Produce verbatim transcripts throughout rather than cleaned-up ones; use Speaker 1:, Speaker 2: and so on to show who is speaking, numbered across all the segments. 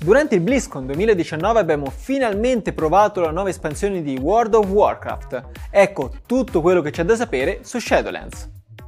Speaker 1: Durante il BlizzCon duemiladiciannove abbiamo finalmente provato la nuova espansione di World of Warcraft. Ecco tutto quello che c'è da sapere su Shadowlands.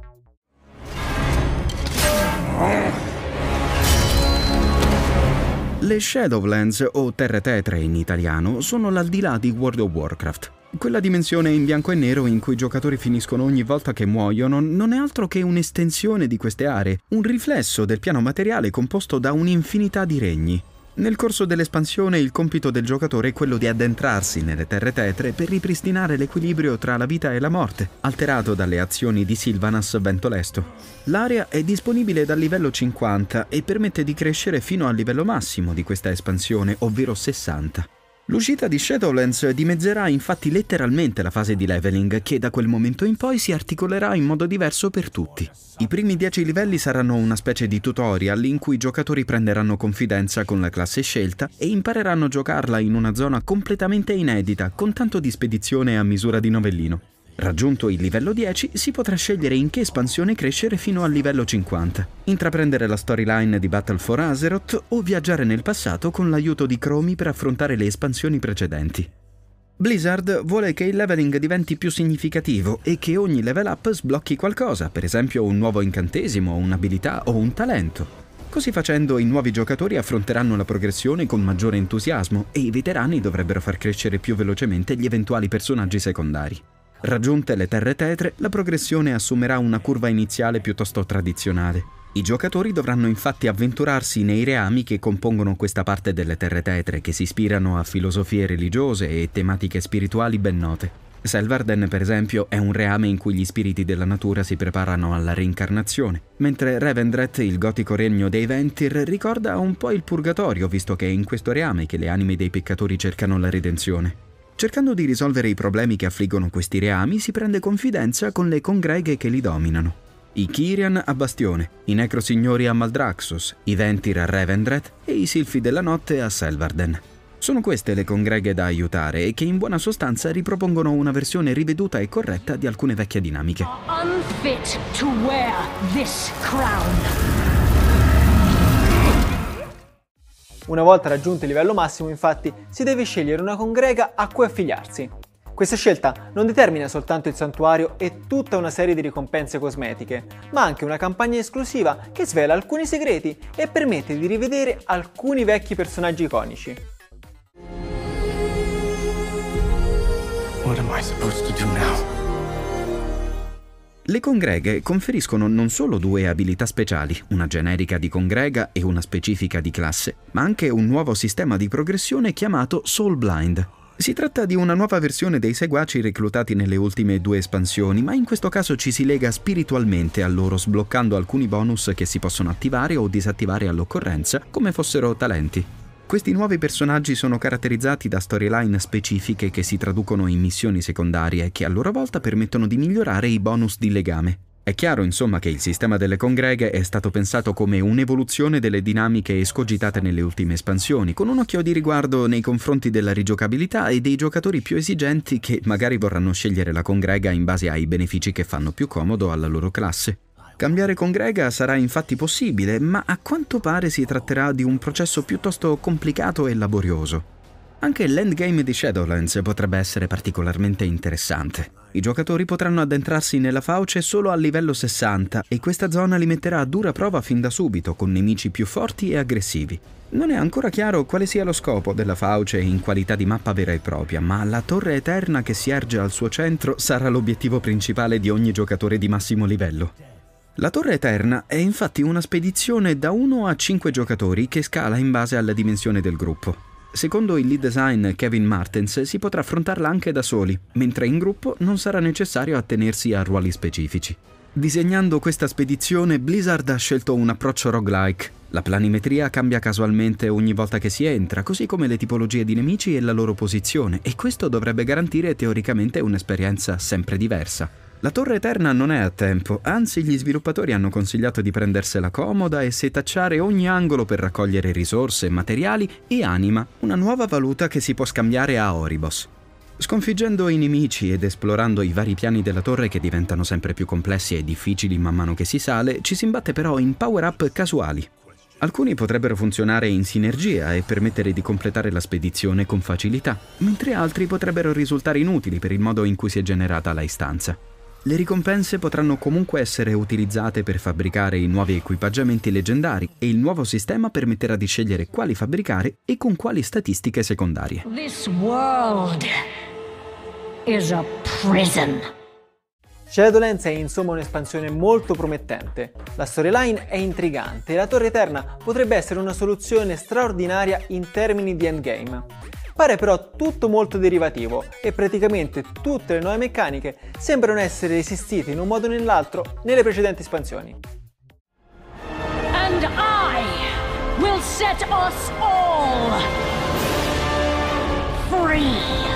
Speaker 2: Le Shadowlands, o Terre Tetre in italiano, sono l'aldilà di World of Warcraft. Quella dimensione in bianco e nero in cui i giocatori finiscono ogni volta che muoiono non è altro che un'estensione di queste aree, un riflesso del piano materiale composto da un'infinità di regni. Nel corso dell'espansione il compito del giocatore è quello di addentrarsi nelle Terre Tetre per ripristinare l'equilibrio tra la vita e la morte, alterato dalle azioni di Sylvanas Ventolesto. L'area è disponibile dal livello cinquanta e permette di crescere fino al livello massimo di questa espansione, ovvero sessanta. L'uscita di Shadowlands dimezzerà infatti letteralmente la fase di leveling, che da quel momento in poi si articolerà in modo diverso per tutti. I primi dieci livelli saranno una specie di tutorial in cui i giocatori prenderanno confidenza con la classe scelta e impareranno a giocarla in una zona completamente inedita, con tanto di spedizione a misura di novellino. Raggiunto il livello dieci, si potrà scegliere in che espansione crescere fino al livello cinquanta, intraprendere la storyline di Battle for Azeroth o viaggiare nel passato con l'aiuto di Chromie per affrontare le espansioni precedenti. Blizzard vuole che il leveling diventi più significativo e che ogni level up sblocchi qualcosa, per esempio un nuovo incantesimo, un'abilità o un talento. Così facendo i nuovi giocatori affronteranno la progressione con maggiore entusiasmo e i veterani dovrebbero far crescere più velocemente gli eventuali personaggi secondari. Raggiunte le Terre Tetre, la progressione assumerà una curva iniziale piuttosto tradizionale. I giocatori dovranno infatti avventurarsi nei reami che compongono questa parte delle Terre Tetre, che si ispirano a filosofie religiose e tematiche spirituali ben note. Selvarden, per esempio, è un reame in cui gli spiriti della natura si preparano alla reincarnazione, mentre Revendreth, il gotico regno dei Ventir, ricorda un po' il purgatorio, visto che è in questo reame che le anime dei peccatori cercano la redenzione. Cercando di risolvere i problemi che affliggono questi reami, si prende confidenza con le congreghe che li dominano. I Kyrian a Bastione, i Necrosignori a Maldraxxus, i Ventir a Revendreth e i Silfi della Notte a Selvarden. Sono queste le congreghe da aiutare e che in buona sostanza ripropongono una versione riveduta e corretta di alcune vecchie dinamiche.
Speaker 3: Unfit to wear this crown.
Speaker 1: Una volta raggiunto il livello massimo, infatti, si deve scegliere una congrega a cui affiliarsi. Questa scelta non determina soltanto il santuario e tutta una serie di ricompense cosmetiche, ma anche una campagna esclusiva che svela alcuni segreti e permette di rivedere alcuni vecchi personaggi iconici.
Speaker 4: What am I supposed to do now?
Speaker 2: Le congreghe conferiscono non solo due abilità speciali, una generica di congrega e una specifica di classe, ma anche un nuovo sistema di progressione chiamato Soulblind. Si tratta di una nuova versione dei seguaci reclutati nelle ultime due espansioni, ma in questo caso ci si lega spiritualmente a loro, sbloccando alcuni bonus che si possono attivare o disattivare all'occorrenza, come fossero talenti. Questi nuovi personaggi sono caratterizzati da storyline specifiche che si traducono in missioni secondarie che a loro volta permettono di migliorare i bonus di legame. È chiaro insomma che il sistema delle congreghe è stato pensato come un'evoluzione delle dinamiche escogitate nelle ultime espansioni, con un occhio di riguardo nei confronti della rigiocabilità e dei giocatori più esigenti che magari vorranno scegliere la congrega in base ai benefici che fanno più comodo alla loro classe. Cambiare congrega sarà infatti possibile, ma a quanto pare si tratterà di un processo piuttosto complicato e laborioso. Anche l'endgame di Shadowlands potrebbe essere particolarmente interessante. I giocatori potranno addentrarsi nella Fauce solo al livello sessanta e questa zona li metterà a dura prova fin da subito, con nemici più forti e aggressivi. Non è ancora chiaro quale sia lo scopo della Fauce in qualità di mappa vera e propria, ma la Torre Eterna che si erge al suo centro sarà l'obiettivo principale di ogni giocatore di massimo livello. La Torre Eterna è infatti una spedizione da uno a cinque giocatori che scala in base alla dimensione del gruppo. Secondo il lead design Kevin Martens si potrà affrontarla anche da soli, mentre in gruppo non sarà necessario attenersi a ruoli specifici. Disegnando questa spedizione, Blizzard ha scelto un approccio roguelike. La planimetria cambia casualmente ogni volta che si entra, così come le tipologie di nemici e la loro posizione, e questo dovrebbe garantire teoricamente un'esperienza sempre diversa. La Torre Eterna non è a tempo, anzi gli sviluppatori hanno consigliato di prendersela comoda e setacciare ogni angolo per raccogliere risorse, materiali e anima, una nuova valuta che si può scambiare a Oribos. Sconfiggendo i nemici ed esplorando i vari piani della torre che diventano sempre più complessi e difficili man mano che si sale, ci si imbatte però in power-up casuali. Alcuni potrebbero funzionare in sinergia e permettere di completare la spedizione con facilità, mentre altri potrebbero risultare inutili per il modo in cui si è generata la istanza. Le ricompense potranno comunque essere utilizzate per fabbricare i nuovi equipaggiamenti leggendari e il nuovo sistema permetterà di scegliere quali fabbricare e con quali statistiche secondarie.
Speaker 3: This world is a prison.
Speaker 1: Shadowlands è insomma un'espansione molto promettente, la storyline è intrigante e la Torre Eterna potrebbe essere una soluzione straordinaria in termini di endgame. Pare però tutto molto derivativo e praticamente tutte le nuove meccaniche sembrano essere esistite in un modo o nell'altro nelle precedenti espansioni.
Speaker 3: And I will set us all free.